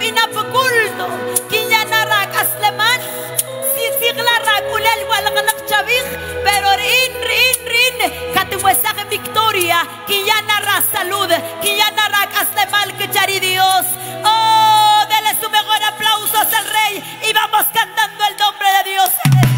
inapukulto kinyana kasleman sisigla rakulel walganak chavig pero rin katuwesaje victoria kinyana salud kinyana kaslemal que chari Dios. Oh, dele su mejor aplausos al Rey y vamos cantando el nombre de Dios.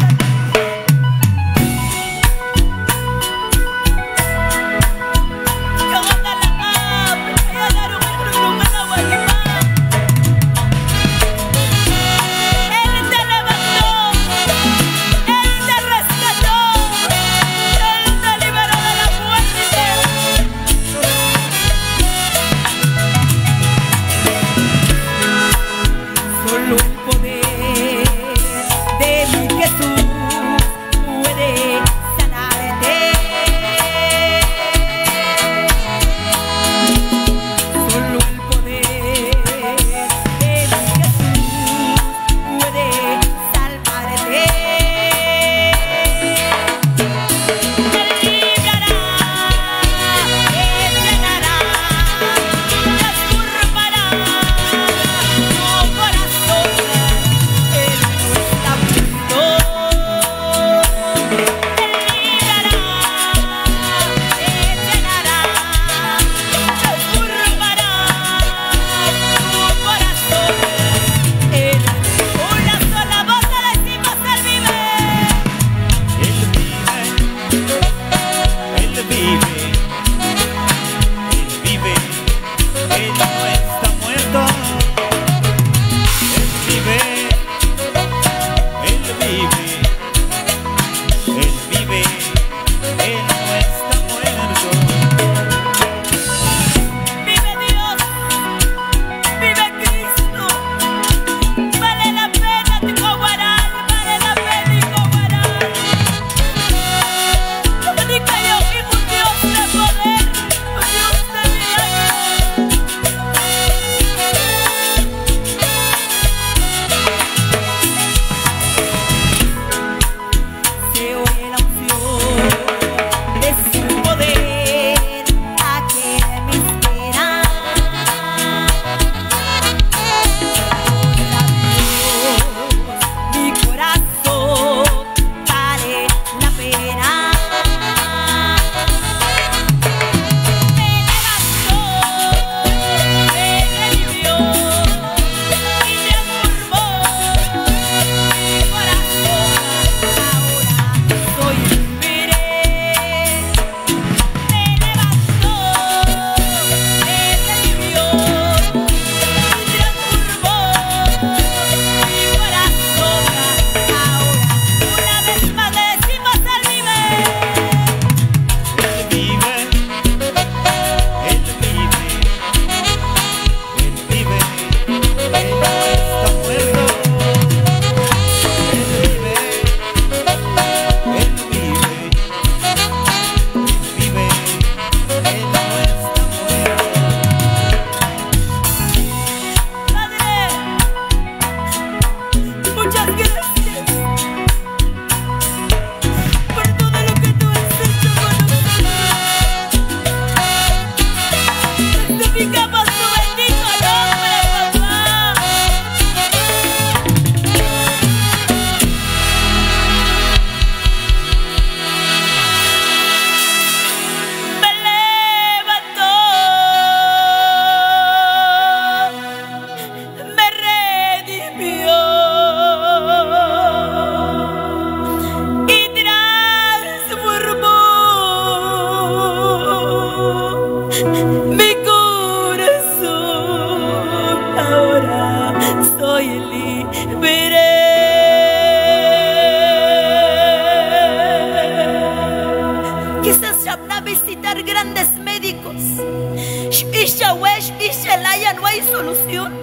No hay solución.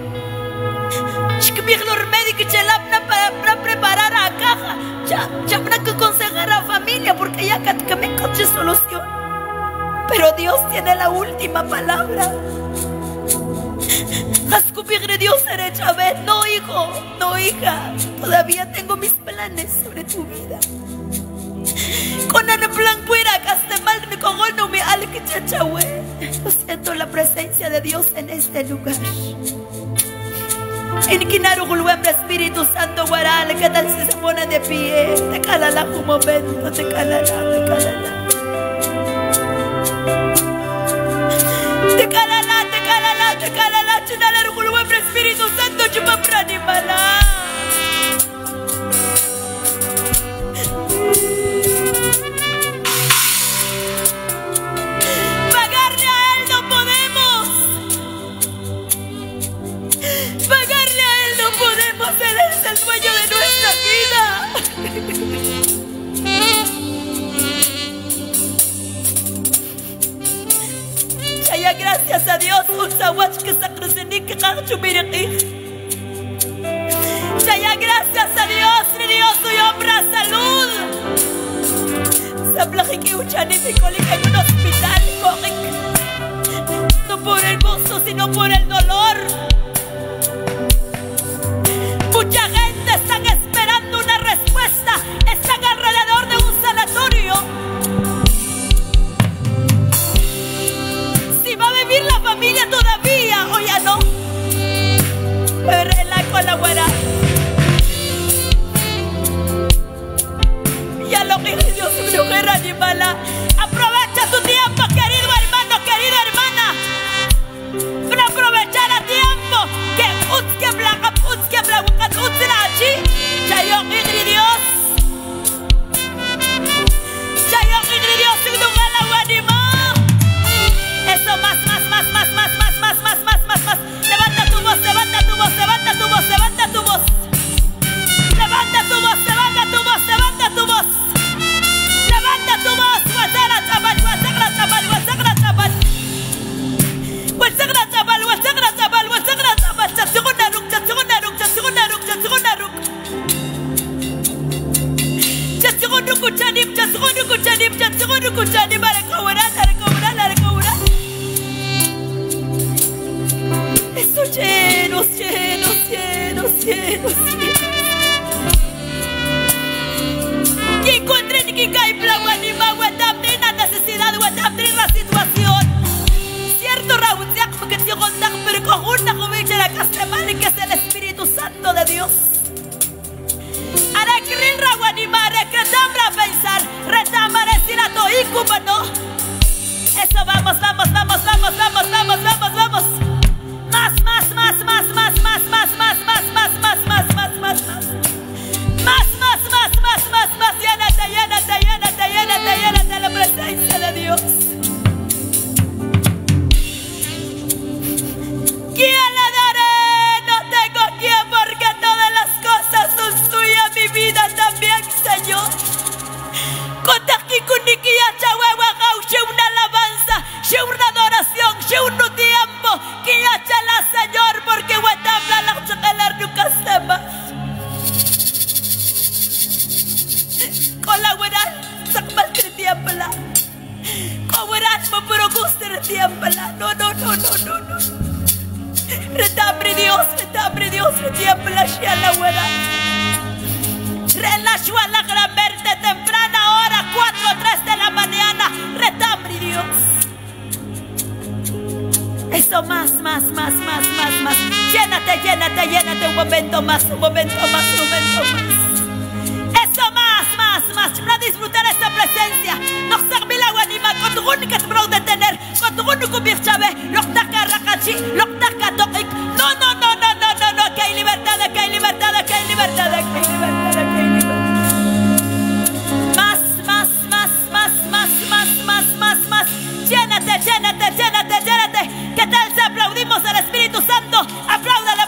Para preparar a caja, ya para que aconsejar a familia, porque ya que me encontré solución. Pero Dios tiene la última palabra. Dios será Chávez. No, hijo, no, hija. Todavía tengo mis planes sobre tu vida. Con el plan cuira castemal mi cogono mi alquichachawe. Yo siento la presencia de Dios en este lugar. En Kinarugulwem, Espíritu Santo, Guaral, ¿qué tal si se pone de pie? Te calala un momento, te calala, te calala. Te calala, te calala, te calala, Chinarugulwem, Espíritu Santo, Chupapranimala. Pagarle a Él no podemos. Pagarle a Él no podemos. Él es el dueño de nuestra vida. Chaya, gracias a Dios. Un sawach que sacrosenik que cachumirikik. Chaya, gracias a Dios. Dios y obra salud. Sablajiki uchanifikolik en un hospital. No por el gozo, sino por el dolor. Mucha gente está esperando una respuesta. Están alrededor de un sanatorio. Si va a vivir la familia todavía o ya no. Pero en la colabora. Ya lo que Dios me mujer animala. Aprovecha tu tiempo, querido hermano, querida hermana. Para aprovechar a tiempo. Que utske blaga, utsrachi. Chayo igri Dios. Chayo igri Dios sin lugar a guanima. Eso más. Levanta tu voz, levanta tu voz, levanta tu voz, levanta tu voz. Levanta tu voz, levanta tu voz, levanta tu voz. Levanta tu voz. Wasagra tabal, wasagra tabal, wasagra tabal. Wasagra tabal, wasagra tabal, wasagra tabal. Segunda ruk. Segundo kuchanim, para cobrar. Eso llenos. Y encuentren que cae plagua ni maguatamni la necesidad, guatamni la situación. Cierto, Raúl, que te contar, pero con una joven de la casa madre que es el Espíritu Santo de Dios. Hará que el raguanima, hará que tambra a pensar, retambare sin a to incubano. Eso vamos. Más. Llénate la presencia de Dios. ¿Quién le daré? No tengo quien, porque todas las cosas son suyas, mi vida también, Señor. Una alabanza, una adoración, un tiempo que ya la Señor, porque guatabla la chocalar nunca se más. Con la buena sacmal de tiempo. Con buena pero gusto de tiempo. No. Retabre Dios, de tiempo la buena. Relajo a la gran verde temprana hora, 4 o 3 de la mañana. Retabre Dios. Eso más. Llénate un momento más. Eso más. Para disfrutar esta presencia. No serve la guanima con tu única brau de tener. Con tu único birchabe. Lo taca rakachi, lo taca topic. No. Que hay libertad. Más. Llénate. ¿Qué tal si aplaudimos al Espíritu Santo? Apláudale.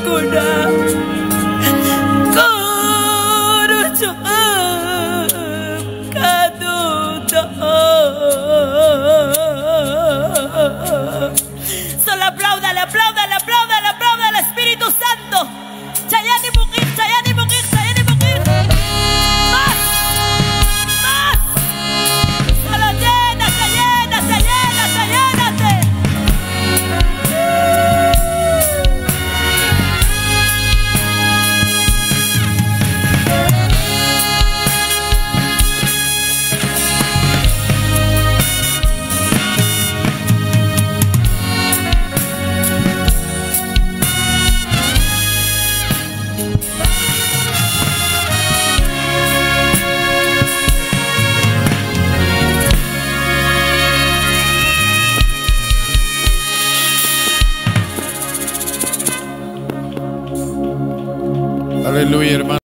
kuna solo apláudale, apláudale, apláudale, apláudale al Espíritu Santo. Chayani Mukir, Chayani Mukir, Chayani Mukir. Más, más. Solo llénate, llénate, llénate, llénate. Aleluya, hermano.